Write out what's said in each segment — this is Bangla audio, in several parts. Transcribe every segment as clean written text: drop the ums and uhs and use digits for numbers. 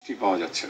কি পাওয়া যাচ্ছে।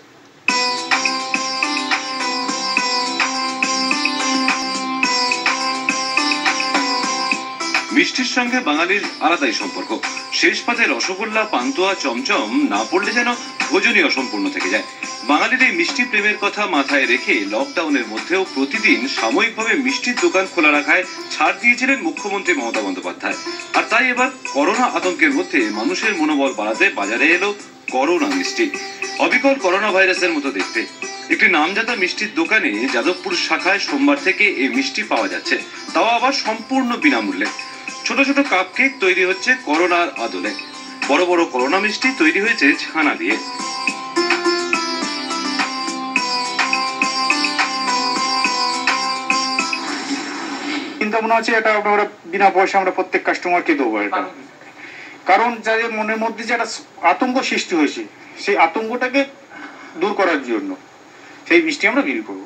মিষ্টির সঙ্গে বাঙালির আলাদাই সম্পর্ক। শেষ পাতে রসগোল্লা, পান্তুয়া, চমচম না পড়লে যেন ভোজনই অসম্পূর্ণ থেকে যায়। বাঙালির এই মিষ্টি প্রেমের কথা মাথায় রেখে লকডাউনের মধ্যেও প্রতিদিন সাময়িকভাবে মিষ্টির দোকান খোলা রাখায় ছাড় দিয়েছিলেন মুখ্যমন্ত্রী মমতা বন্দ্যোপাধ্যায়। আর তাই এবার করোনা আতঙ্কের মধ্যে মানুষের মনোবল বাড়াতে বাজারে এলো করোনা মিষ্টি। অবিকল করোনা ভাইরাসের মতো দেখতে একটি নামজাদা মিষ্টির দোকানে যাদবপুর শাখায় সোমবার থেকে এই মিষ্টি পাওয়া যাচ্ছে, তাও আবার সম্পূর্ণ বিনামূল্যে। ছোট ছোট কাপ কেক তৈরি হচ্ছে করোনার আদলে, বড় বড় করোনা মিষ্টি তৈরি হয়েছে ছানা দিয়ে। চিন্তা মনে হচ্ছে এটা আমরা বিনা পয়সা আমরা প্রত্যেক কাস্টমারকে দেবো এটা, কারণ যাদের মনের মধ্যে যে একটা আতঙ্ক সৃষ্টি হয়েছে সেই আতঙ্কটাকে দূর করার জন্য সেই মিষ্টি আমরা বিক্রি করবো।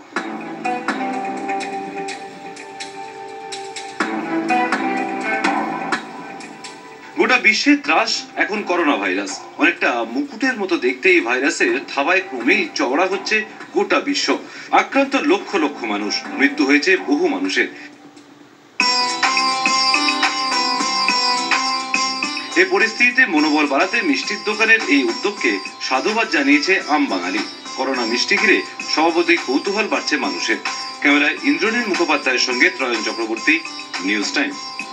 গোটা বিশ্বের ত্রাস এখন করোনা ভাইরাস। অনেকটা মুকুটের মতো দেখতে এই ভাইরাসের থাবায় ক্রমেই চওড়া হচ্ছে গোটা বিশ্ব। আক্রান্ত লক্ষ লক্ষ মানুষ, মৃত্যু হয়েছে বহু মানুষের। এই পরিস্থিতিতে মনোবল বাড়াতে মিষ্টির দোকানের এই উদ্যোগকে সাধুবাদ জানিয়েছে আম বাঙালি। করোনা মিষ্টি ঘিরে স্বভাবতই কৌতূহল বাড়ছে মানুষের। ক্যামেরায় ইন্দ্রনীল মুখোপাধ্যায়ের সঙ্গে ত্রয়ন চক্রবর্তী, নিউজ টাইম।